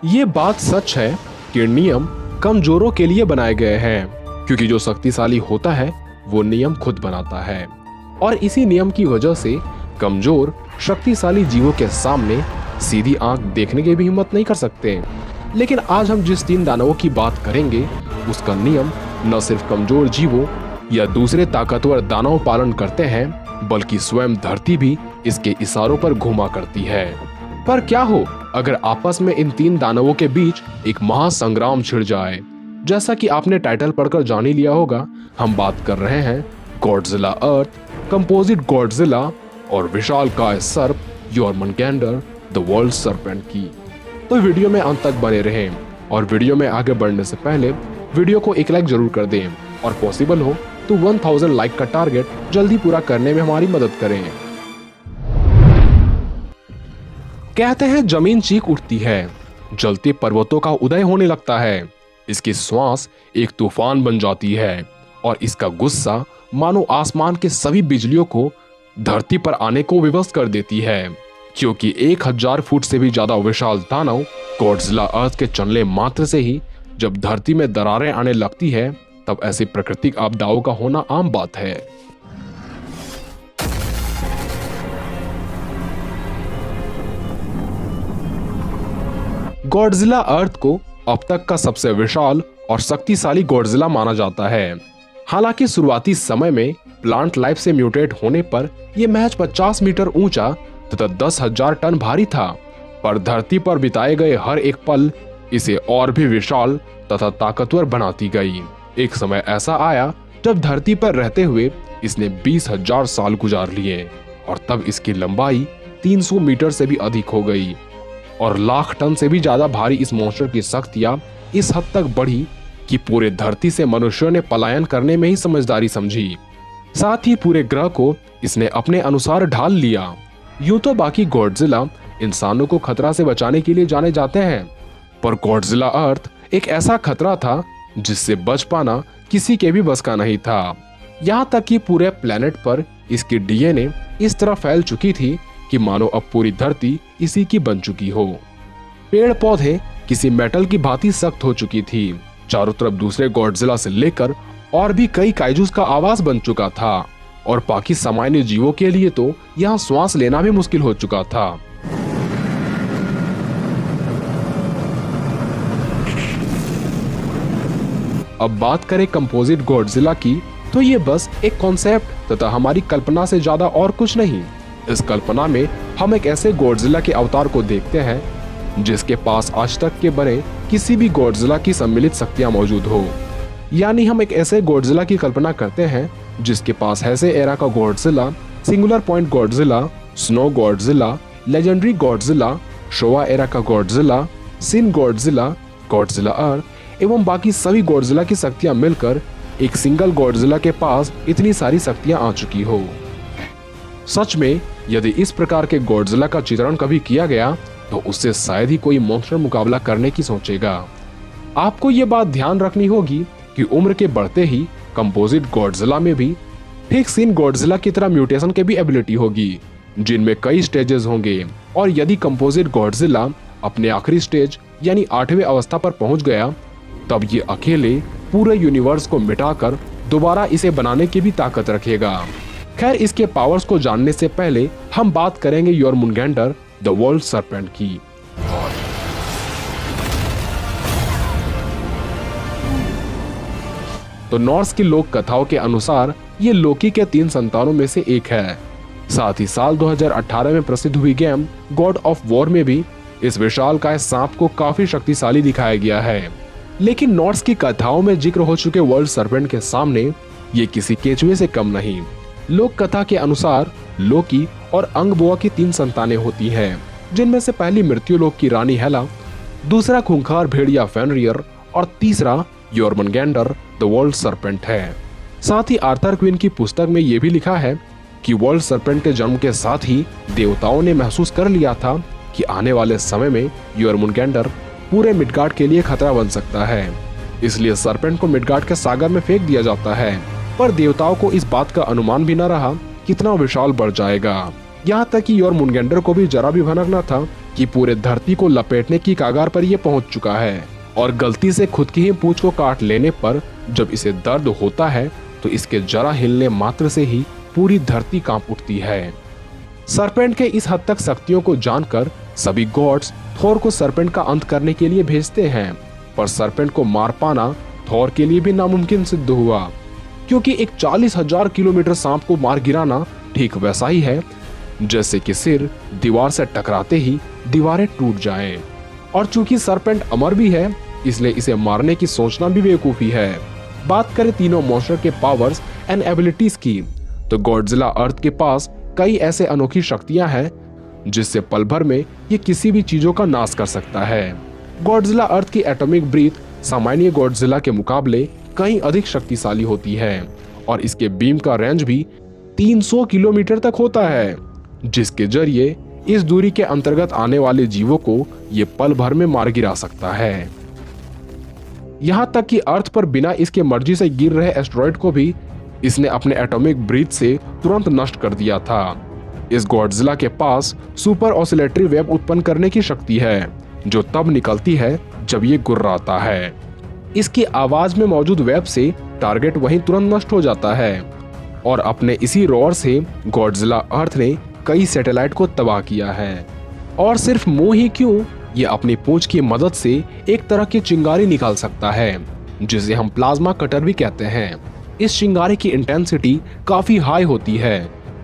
ये बात सच है कि नियम कमजोरों के लिए बनाए गए हैं, क्योंकि जो शक्तिशाली होता है वो नियम खुद बनाता है। और इसी नियम की वजह से कमजोर शक्तिशाली जीवों के सामने सीधी आंख देखने की भी हिम्मत नहीं कर सकते। लेकिन आज हम जिस 3 दानवों की बात करेंगे उसका नियम न सिर्फ कमजोर जीवों या दूसरे ताकतवर दानव पालन करते हैं, बल्कि स्वयं धरती भी इसके इशारों पर घूमा करती है। पर क्या हो अगर आपस में इन 3 दानवों के बीच एक महासंग्राम छिड़ जाए? जैसा कि आपने टाइटल पढ़कर जान ही लिया होगा, हम बात कर रहे हैं गॉडजिला अर्थ, कंपोजिट गॉडजिला और विशालकाय सर्प योरमनगैंडर द वर्ल्ड सर्पेंट की। तो वीडियो में अंत तक बने रहें और वीडियो में आगे बढ़ने से पहले वीडियो को एक लाइक जरूर कर दें और पॉसिबल हो तो 1000 लाइक का टारगेट जल्दी पूरा करने में हमारी मदद करें। कहते हैं जमीन चीख उठती है, जलते पर्वतों का उदय होने लगता है, इसकी श्वास एक तूफान बन जाती है और इसका गुस्सा मानो आसमान के सभी बिजलियों को धरती पर आने को विवश कर देती है। क्योंकि 1000 फुट से भी ज्यादा विशाल दानव गॉडजिला अर्थ के चलने मात्र से ही जब धरती में दरारें आने लगती है, तब ऐसी प्राकृतिक आपदाओं का होना आम बात है। गॉडजिला अर्थ को अब तक का सबसे विशाल और शक्तिशाली गॉडजिला माना जाता है। हालांकि शुरुआती समय में प्लांट लाइफ से म्यूटेट होने पर यह महज 50 मीटर ऊंचा तथा 10,000 टन भारी था, पर धरती पर बिताए गए हर एक पल इसे और भी विशाल तथा ताकतवर बनाती गई। एक समय ऐसा आया जब धरती पर रहते हुए इसने 20,000 साल गुजार लिए और तब इसकी लंबाई 300 मीटर से भी अधिक हो गई और लाख टन से भी ज्यादा भारी इस मॉन्स्टर की शक्तियां इस हद तक बढ़ी कि पूरे धरती से मनुष्यों ने पलायन करने में ही समझदारी समझी। साथ ही पूरे ग्रह को इसने अपने अनुसार ढाल लिया। यूं तो बाकी गॉडजिला इंसानों को खतरा से बचाने के लिए जाने जाते हैं, पर गॉडजिला अर्थ एक ऐसा खतरा था जिससे बच पाना किसी के भी बस का नहीं था। यहाँ तक कि पूरे प्लेनेट पर इसकी डीएनए इस तरह फैल चुकी थी कि मानो अब पूरी धरती इसी की बन चुकी हो। पेड़ पौधे किसी मेटल की भांति सख्त हो चुकी थी। चारों तरफ दूसरे गॉडजिला से लेकर और भी कई काइजूस का आवास बन चुका था और बाकी सामान्य जीवों के लिए तो यहाँ श्वास लेना भी मुश्किल हो चुका था। अब बात करें कंपोजिट गॉडजिला की, तो ये बस एक कॉन्सेप्ट तथा हमारी कल्पना से ज्यादा और कुछ नहीं। इस कल्पना में हम एक ऐसे गॉडजिला के अवतार को देखते हैं जिसके पास आज तक के बने किसी भी गॉडजिला की सम्मिलित शक्तियां मौजूद हो। यानी हम एक ऐसे गॉडजिला की कल्पना करते हैं जिसके पास हेसे एरा का Godzilla, singular point Godzilla, snow Godzilla, legendary Godzilla, Showa era का Godzilla, Shin Godzilla, Godzilla earth एवं बाकी सभी गॉडजिला की शक्तियां मिलकर एक सिंगल गॉडजिला के पास इतनी सारी शक्तियां आ चुकी हो। सच में यदि इस प्रकार के गॉडजिला का चित्रण कभी किया गया तो उससे शायद ही कोई मॉन्स्टर मुकाबला करने की सोचेगा। आपको ये बात ध्यान रखनी होगी कि उम्र के बढ़ते ही कंपोजिट गॉडजिला में भी ठीक सिन गॉडजिला की तरह म्यूटेशन की भी एबिलिटी होगी, जिनमें कई स्टेजेस होंगे। और यदि कंपोजिट गॉडजिला अपने आखिरी स्टेज यानी 8वें अवस्था पर पहुंच गया, तब ये अकेले पूरे यूनिवर्स को मिटाकर दोबारा इसे बनाने की भी ताकत रखेगा। खैर, इसके पावर्स को जानने से पहले हम बात करेंगे योरमुनगैंडर द वर्ल्ड सर्पेंट की। तो नॉर्स की लोक कथाओं के अनुसार ये लोकी के 3 संतानों में से एक है। साथ ही साल 2018 में प्रसिद्ध हुई गेम गॉड ऑफ वॉर में भी इस विशालकाय सांप को काफी शक्तिशाली दिखाया गया है। लेकिन नॉर्स की कथाओं में जिक्र हो चुके वर्ल्ड सर्पेंट के सामने ये किसी केचुए से कम नहीं। लोक कथा के अनुसार लोकी और अंगबोआ की 3 संतानें होती हैं, जिनमें से पहली मृत्युलोक की रानी हेला, दूसरा खूंखार भेड़िया फेनरियर और तीसरा योरमनगैंडर द वर्ल्ड सर्पेंट है। साथ ही आर्थर क्वीन की पुस्तक में यह भी लिखा है कि वर्ल्ड सर्पेंट के जन्म के साथ ही देवताओं ने महसूस कर लिया था कि आने वाले समय में योरमुनगैंडर पूरे मिडगार्ड के लिए खतरा बन सकता है। इसलिए सर्पेंट को मिडगार्ड के सागर में फेंक दिया जाता है, पर देवताओं को इस बात का अनुमान भी न रहा कितना विशाल बढ़ जाएगा। यहाँ तक कि योरमुनगैंडर को भी जरा भी भनक न था कि पूरे धरती को लपेटने की कगार पर ये पहुंच चुका है और गलती से खुद की ही पूंछ को काट लेने पर जब इसे दर्द होता है तो इसके जरा हिलने मात्र से ही पूरी धरती कांप उठती है। सरपेंट के इस हद तक शक्तियों को जानकर सभी गॉड्स थोर को सरपेंट का अंत करने के लिए भेजते हैं, पर सरपेंट को मार पाना थोर के लिए भी नामुमकिन सिद्ध हुआ, क्योंकि एक 40,000 किलोमीटर सांप को मार गिराना ठीक वैसा ही है जैसे कि सिर दीवार से टकराते ही दीवारें टूट जाएं। और चूंकि सरपेंट अमर भी है इसलिए इसे मारने की सोचना भी बेवकूफी है। बात करें तीनों मॉन्स्टर के पावर्स एंड एबिलिटीज की तो गॉडजिला अर्थ के पास कई ऐसे अनोखी शक्तियां हैं जिससे पल भर में ये किसी भी चीजों का नाश कर सकता है। गॉडजिला अर्थ की एटॉमिक ब्रीथ सामान्य गॉडजिला के मुकाबले कहीं अधिक शक्तिशाली होती है और इसके बीम का रेंज भी 300 किलोमीटर तक होता है, जिसके जरिए इस दूरी के अंतर्गत आने वाले जीवों को ये पल भर में मार गिरा सकता है। यहाँ तक कि अर्थ पर बिना इसके मर्जी से गिर रहे एस्टेरॉयड को भी इसने अपने एटॉमिक ब्रीथ से तुरंत नष्ट कर दिया था। इस गॉडजिला के पास सुपर ऑसिलेटरी वेव उत्पन्न करने की शक्ति है जो तब निकलती है जब ये गुर्राता है। इसकी आवाज में मौजूद वेव से टारगेट वहीं तुरंत नष्ट हो जाता है और अपने इसी रोअर से गॉडजिला अर्थ ने कई सैटेलाइट को तबाह किया है। और सिर्फ मुंह ही क्यों, ये अपनी पूंछ की मदद से एक तरह की चिंगारी निकाल सकता है जिसे हम प्लाज्मा कटर भी कहते हैं। इस चिंगारी की इंटेंसिटी काफी हाई होती है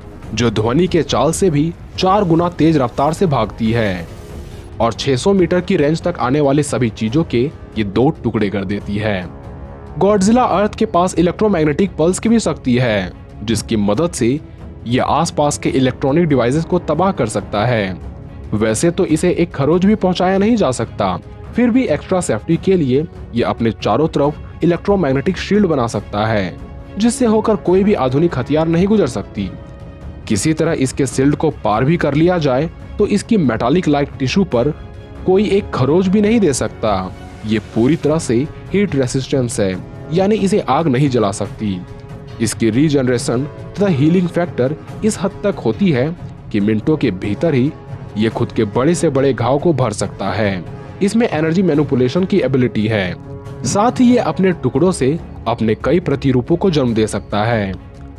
जो ध्वनि के चाल से भी 4 गुना तेज रफ्तार से भागती है और 600 मीटर की रेंज तक आने वाली सभी चीजों के ये 2 टुकड़े कर देती है। गॉडजिला अर्थ के पास इलेक्ट्रोमैग्नेटिक पल्स की भी शक्ति है जिसकी मदद से यह आसपास के इलेक्ट्रॉनिक डिवाइसेस को तबाह कर सकता है। वैसे तो इसे एक खरोच भी पहुंचाया नहीं जा सकता, फिर भी एक्स्ट्रा सेफ्टी के लिए यह अपने चारों तरफ इलेक्ट्रोमैग्नेटिक शील्ड बना सकता है जिससे होकर कोई भी आधुनिक हथियार नहीं गुजर सकती। किसी तरह इसके शील्ड को पार भी कर लिया जाए तो इसकी मेटालिक लाइक टिश्यू पर कोई एक खरोच भी नहीं दे सकता। ये पूरी तरह से हीट रेसिस्टेंस है, यानी इसे आग नहीं जला सकती। इसकी रीजनरेशन तथा हीलिंग फैक्टर इस हद तक होती है कि मिनटों के भीतर ही ये खुद के बड़े से बड़े घाव को भर सकता है। इसमें एनर्जी मैनिपुलेशन की एबिलिटी है, साथ ही ये अपने टुकड़ों से अपने कई प्रतिरूपों को जन्म दे सकता है।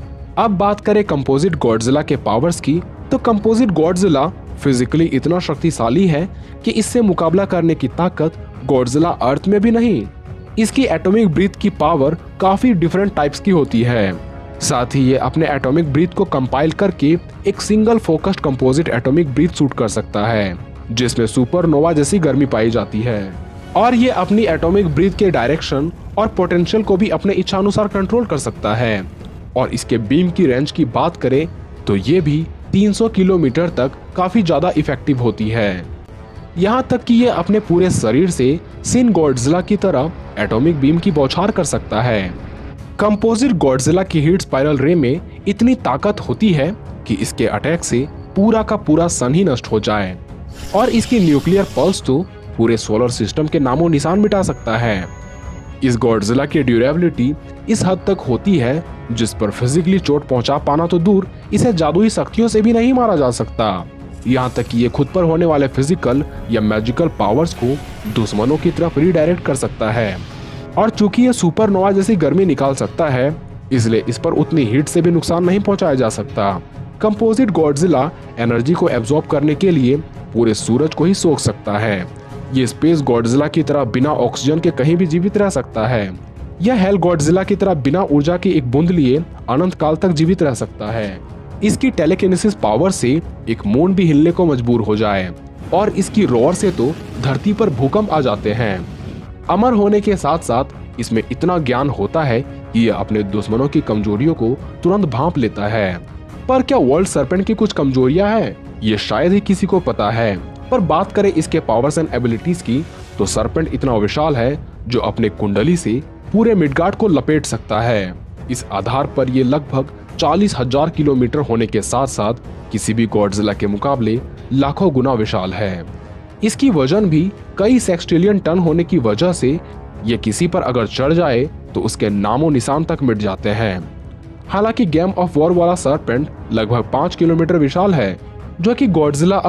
अब बात करें कंपोजिट गॉडजिला के पावर्स की तो कंपोजिट गॉडजिला फिजिकली इतना शक्तिशाली है कि इससे मुकाबला करने की ताकत गॉडजिला अर्थ में भी नहीं। इसकी एटॉमिक ब्रीथ की पावर काफी डिफरेंट टाइप्स की होती है। साथ ही ये अपने एटॉमिक ब्रीथ को कंपाइल करके एक single focused composite atomic breath shoot कर सकता है जिसमें सुपरनोवा जैसी गर्मी पाई जाती है और ये अपनी एटॉमिक ब्रीथ के डायरेक्शन और पोटेंशियल को भी अपने इच्छानुसार कंट्रोल कर सकता है। और इसके बीम की रेंज की बात करें तो ये भी 300 किलोमीटर तक काफी ज्यादा इफेक्टिव होती है। यहाँ तक कि ये अपने पूरे शरीर से सिन गॉडजिला की तरह एटॉमिक बीम की बौछार कर सकता है। कंपोजिट गॉडजिला की हीट स्पाइरल रे में इतनी ताकत होती है कि इसके अटैक से पूरा का पूरा सन ही नष्ट हो जाए और इसकी न्यूक्लियर पल्स तो पूरे सोलर सिस्टम के नामो निशान मिटा सकता है। इस गॉडजिला की ड्यूरेबिलिटी इस हद तक होती है जिस पर फिजिकली चोट पहुंचा पाना तो दूर, इसे जादुई शक्तियों से भी नहीं मारा जा सकता। यहाँ तक कि ये खुद पर होने वाले फिजिकल या मैजिकल पावर्स को दुश्मनों की तरफ रीडायरेक्ट कर सकता है। और चूंकि ये सुपरनोवा जैसी गर्मी निकाल सकता है इसलिए इस पर उतनी हीट से भी नुकसान नहीं पहुंचाया जा सकता। कंपोजिट गॉडजिला एनर्जी को एब्जॉर्ब करने के लिए पूरे सूरज को ही सोख सकता है। ये स्पेस गॉडजिला की तरह बिना ऑक्सीजन के कहीं भी जीवित रह सकता है। यह हेल गॉडजिला की तरह बिना ऊर्जा की एक बूंद लिए अनंत काल तक जीवित रह सकता है। इसकी टेलीकिनेसिस पावर से एक मून भी हिलने को मजबूर हो जाए और इसकी रोर से तो धरती पर भूकंप आ जाते हैं। अमर होने के साथ साथ इसमें इतना ज्ञान होता है कि यह अपने दुश्मनों की कमजोरियों को तुरंत भांप लेता है। पर क्या वर्ल्ड सर्पेंट की कुछ कमजोरियां हैं? ये शायद ही किसी को पता है। पर बात करें इसके पावर्स एंड एबिलिटीज की तो सर्पेंट इतना विशाल है जो अपने कुंडली से पूरे मिडगार्ड को लपेट सकता है। इस आधार पर यह लगभग 40,000 किलोमीटर होने के साथ साथ किसी भी गॉडजिला के मुकाबले लाखों गुना विशाल है। इसकी वजन भी कई सेक्सटिलियन टन होने की वजह से ये किसी पर अगर चढ़ जाए तो उसके नामो निशान तक मिट जाते हैं। हालांकि गेम ऑफ वॉर वाला सर्पेंट लगभग 5 किलोमीटर विशाल है जो कि गॉडजिला अर्थ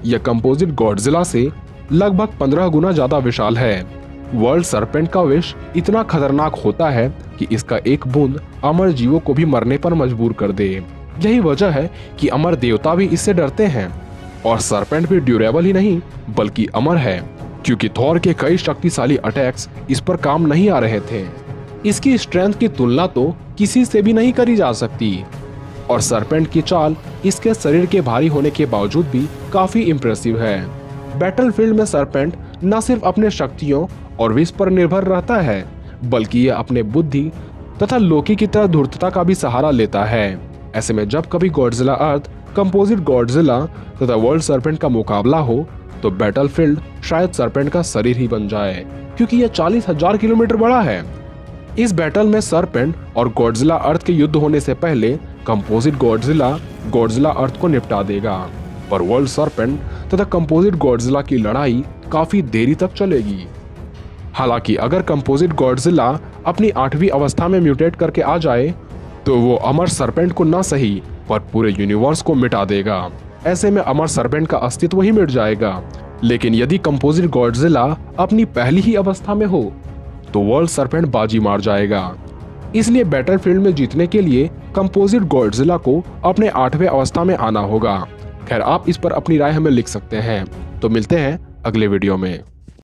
यह कंपोजिट गॉडजिला से लगभग 15 गुना ज्यादा विशाल है। वर्ल्ड सरपेंट का विष इतना खतरनाक होता है कि इसका एक बूंद अमर जीवों को भी मरने पर मजबूर कर दे। यही वजह है कि अमर देवता भी इससे डरते हैं। और सरपेंट भी ड्यूरेबल ही नहीं बल्कि अमर है, क्योंकि थॉर के कई शक्तिशाली अटैक्स इस पर काम नहीं आ रहे थे। इसकी स्ट्रेंथ की तुलना तो किसी से भी नहीं करी जा सकती। और सरपेंट की चाल इसके शरीर के भारी होने के बावजूद भी काफी इम्प्रेसिव है। बैटलफील्ड में सरपेंट न सिर्फ अपने शक्तियों और विष पर निर्भर रहता है, बल्कि ये अपने बुद्धि तथा लोकी की तरह धूर्तता का भी सहारा लेता है। ऐसे में जब कभी गॉडजिला अर्थ, कंपोजिट गॉडजिला तथा वर्ल्ड सरपेंट का मुकाबला हो तो बैटलफील्ड शायद सरपेंट का शरीर ही बन जाए, क्योंकि यह 40,000 किलोमीटर बड़ा है। इस बैटल में सरपेंट और गॉडजिला अर्थ के युद्ध होने से पहले कंपोजिट गॉडजिला अर्थ को निपटा देगा, पर वर्ल्ड सरपेंट तथा कंपोजिट गॉडजिला की लड़ाई काफी देरी तक चलेगी। हालांकि अगर कंपोजिट गॉडजिला अपनी 8वीं अवस्था में म्यूटेट करके आ जाए तो वो अमर सरपेंट को न सही पर पूरे यूनिवर्स को मिटा देगा। ऐसे में अमर सरपेंट का अस्तित्व ही मिट जाएगा। लेकिन यदि कंपोजिट गॉडजिला अपनी पहली ही अवस्था में हो तो वर्ल्ड सरपेंट बाजी मार जाएगा। इसलिए बैटलफील्ड में जीतने के लिए कंपोजिट गॉडजिला को अपने 8वें अवस्था में आना होगा। खैर, आप इस पर अपनी राय हमें लिख सकते हैं। तो मिलते हैं अगले वीडियो में।